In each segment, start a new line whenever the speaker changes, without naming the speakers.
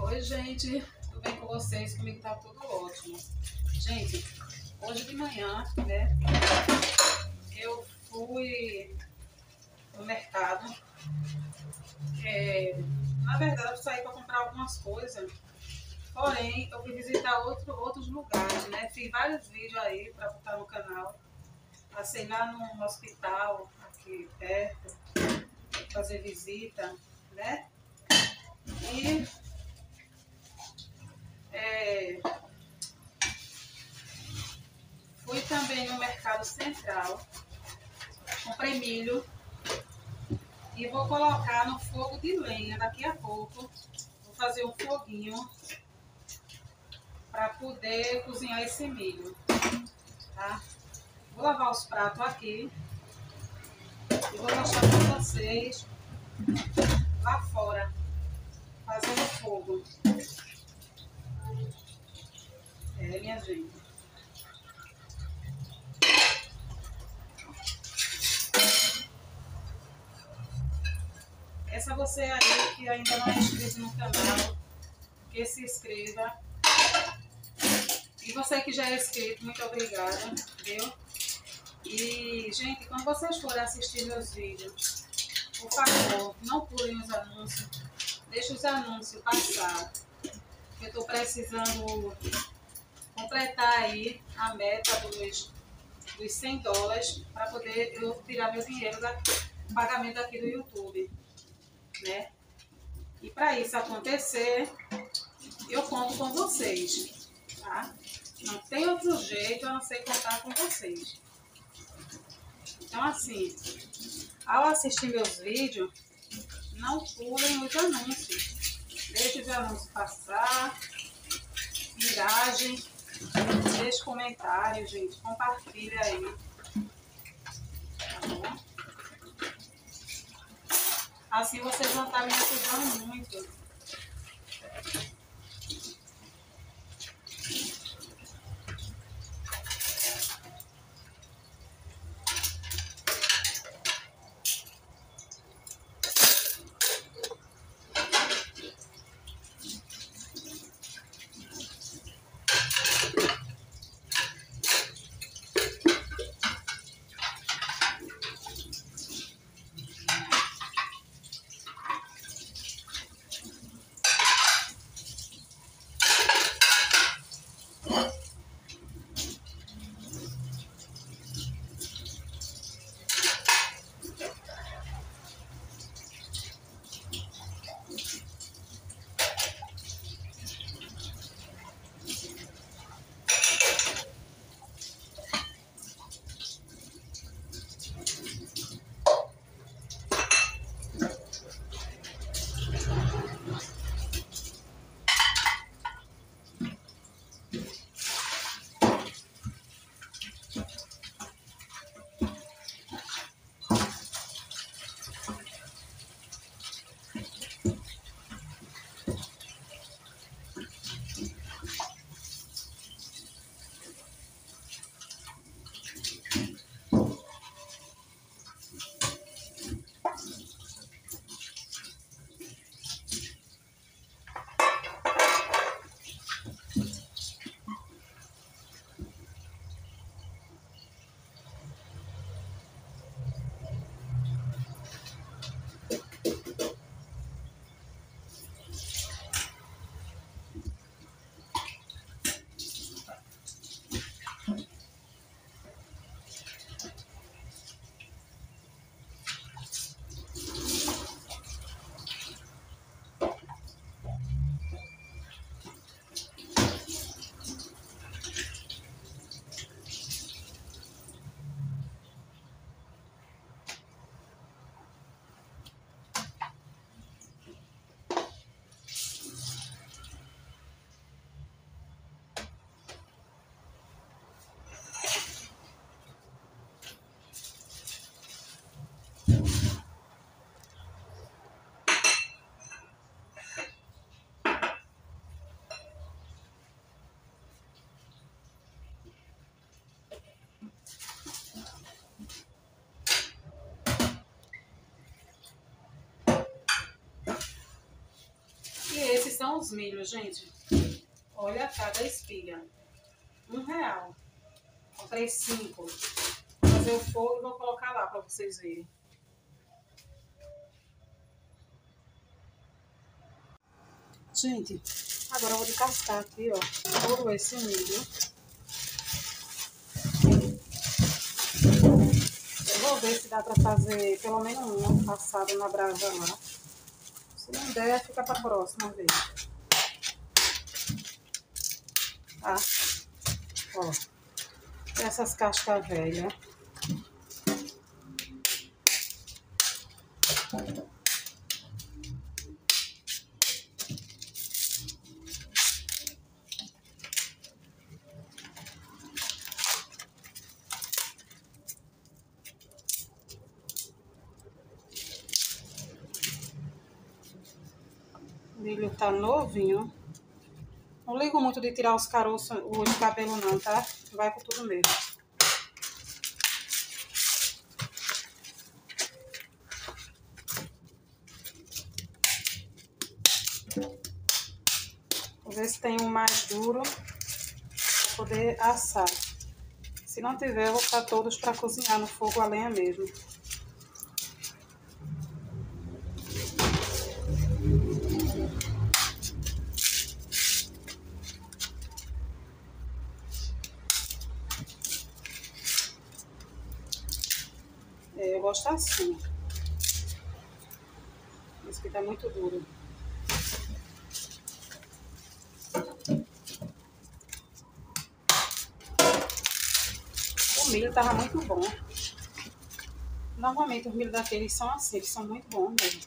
Oi, gente, tudo bem com vocês? Comigo tá tudo ótimo. Gente, hoje de manhã, né, eu fui no mercado. Na verdade, eu saí para comprar algumas coisas, porém, eu fui visitar outros lugares, né? Fiz vários vídeos aí para botar no canal. Passei lá no hospital, aqui perto, fazer visita, né? E fui também no Mercado Central, comprei milho e vou colocar no fogo de lenha daqui a pouco. Vou fazer um foguinho para poder cozinhar esse milho, tá? Vou lavar os pratos aqui e vou mostrar para vocês lá fora, fazendo fogo. Minha gente. Essa você aí que ainda não é inscrito no canal, que se inscreva. E você que já é inscrito, muito obrigada, viu? E, gente, quando vocês forem assistir meus vídeos, por favor, não pulem os anúncios. Deixe os anúncios passar. Eu estou precisando completar aí a meta dos $100 para poder eu tirar meu dinheiro do pagamento aqui do YouTube, né? E para isso acontecer, eu conto com vocês, tá? Não tem outro jeito a não ser contar com vocês. Então, assim, ao assistir meus vídeos, não pulem os anúncios. Deixe os anúncios passar, engajem, deixe comentário, gente, compartilha aí, tá bom? Assim vocês vão estar me ajudando muito. são os milhos, gente. Olha cada espiga. R$1. Comprei 5. Vou fazer o fogo e vou colocar lá para vocês verem. Gente, agora eu vou descascar aqui, ó, todo esse milho. Eu vou ver se dá pra fazer pelo menos um passado na brasa lá. Se não der, fica pra próxima vez. Tá? Ó, essas cascas velhas. O milho tá novinho. Não ligo muito de tirar os caroços, os cabelos não, tá? Vai com tudo mesmo. Vou ver se tem um mais duro para poder assar. Se não tiver, eu vou botar todos para cozinhar no fogo a lenha mesmo. Eu gosto assim. Esse aqui tá muito duro. O milho tava muito bom. Normalmente os milhos daqueles são assim, eles são muito bons mesmo.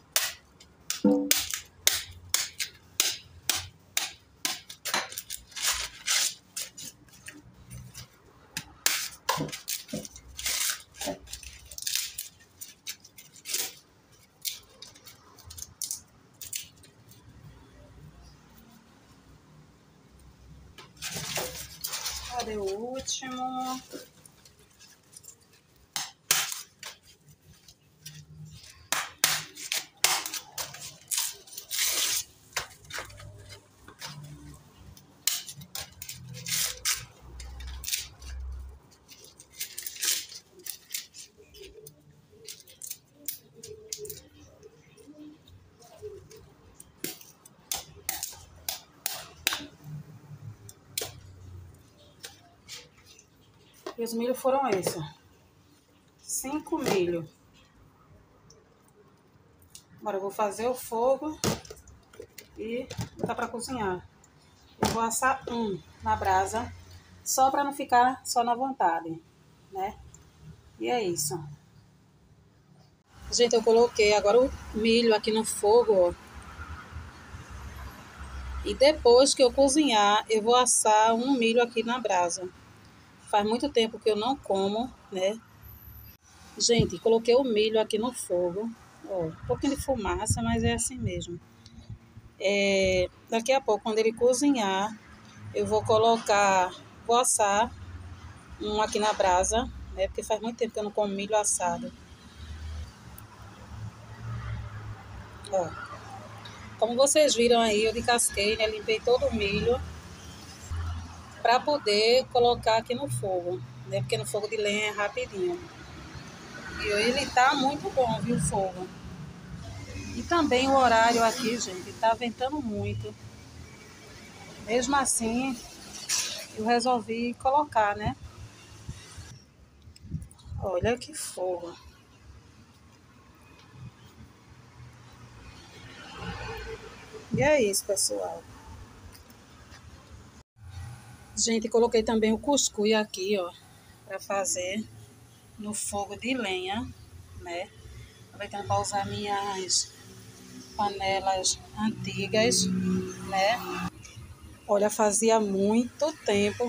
Cadê o último? E os milhos foram esses. 5 milhos. Agora eu vou fazer o fogo e botar para cozinhar. Eu vou assar um na brasa, só para não ficar só na vontade, né? E é isso. Gente, eu coloquei agora o milho aqui no fogo, ó. E depois que eu cozinhar, eu vou assar um milho aqui na brasa. Faz muito tempo que eu não como, né? Gente, coloquei o milho aqui no fogo. Ó, um pouquinho de fumaça, mas é assim mesmo. Daqui a pouco, quando ele cozinhar, eu vou vou assar um aqui na brasa, né? Porque faz muito tempo que eu não como milho assado. Ó, como vocês viram aí, eu descasquei, né? Limpei todo o milho para poder colocar aqui no fogo, né? Porque no fogo de lenha é rapidinho. E ele tá muito bom, viu, o fogo. E também o horário aqui, gente, tá ventando muito. Mesmo assim, eu resolvi colocar, né? Olha que fogo. E é isso, pessoal. Gente, coloquei também o cuscuz aqui, ó, para fazer no fogo de lenha, né? Aproveitando para usar minhas panelas antigas, né? Olha, fazia muito tempo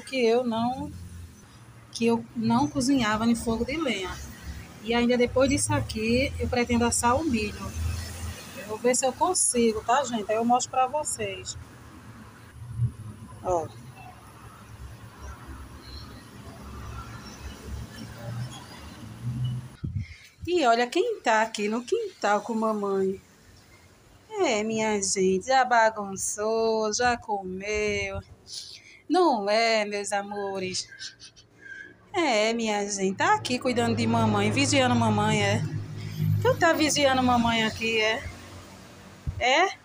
que eu não cozinhava em fogo de lenha. E ainda depois disso aqui, eu pretendo assar o milho. Eu vou ver se eu consigo, tá, gente? Aí eu mostro pra vocês. Ó. E olha quem tá aqui no quintal com mamãe. É, minha gente, já bagunçou, já comeu. Não é, meus amores? É, minha gente, tá aqui cuidando de mamãe, vigiando mamãe, é? Tu tá vigiando mamãe aqui, é? É?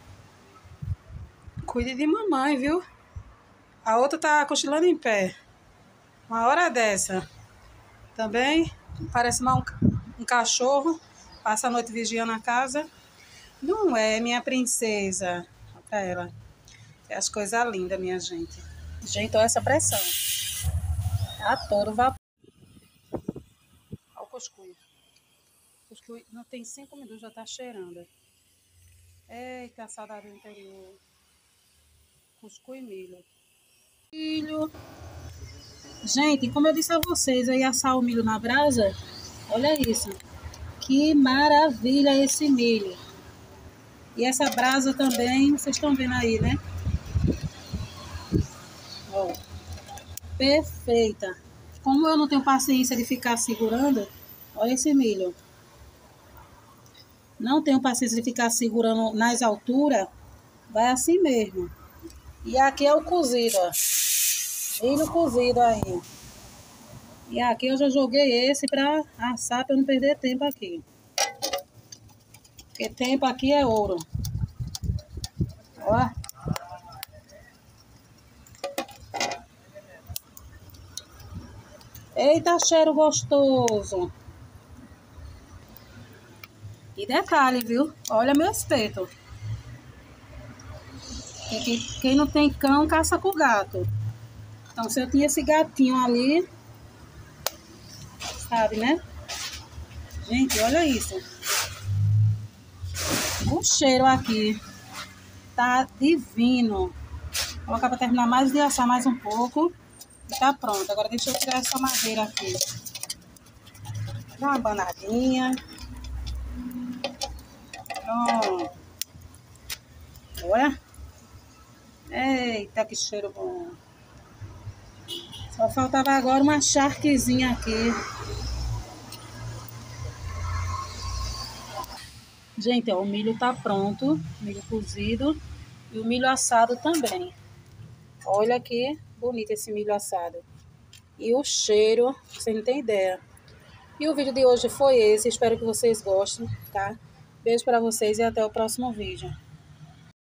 Cuide de mamãe, viu? A outra tá cochilando em pé. Uma hora dessa. Também parece mal um cachorro. Passa a noite vigiando a casa. Não é, minha princesa. Olha pra ela. É as coisas lindas, minha gente. Gente, olha essa pressão. A todo vapor. Olha o cuscuz. Cuscuz não tem 5 minutos, já tá cheirando. Eita, saudade do interior. Cuscuz e milho. Milho. Gente, como eu disse a vocês, eu ia assar o milho na brasa. Olha isso. Que maravilha esse milho. E essa brasa também, vocês estão vendo aí, né? Ó, perfeita. Como eu não tenho paciência de ficar segurando, olha esse milho. Não tenho paciência de ficar segurando nas alturas, vai assim mesmo. E aqui é o cozido, ó. Milho cozido aí. E aqui eu já joguei esse para assar, para eu não perder tempo aqui. Porque tempo aqui é ouro. Ó. Eita, cheiro gostoso. E detalhe, viu? Olha meu espeto. Quem não tem cão, caça com gato. Então, se eu tinha esse gatinho ali, sabe, né? Gente, olha isso. O cheiro aqui tá divino. Vou colocar para terminar mais de assar mais um pouco. E tá pronto. Agora deixa eu tirar essa madeira aqui. Dá uma banadinha. Pronto. Olha. Eita, que cheiro bom. Só faltava agora uma charquezinha aqui. Gente, ó, o milho tá pronto. Milho cozido. E o milho assado também. Olha que bonito esse milho assado. E o cheiro, você não tem ideia. E o vídeo de hoje foi esse. Espero que vocês gostem, tá? Beijo pra vocês e até o próximo vídeo.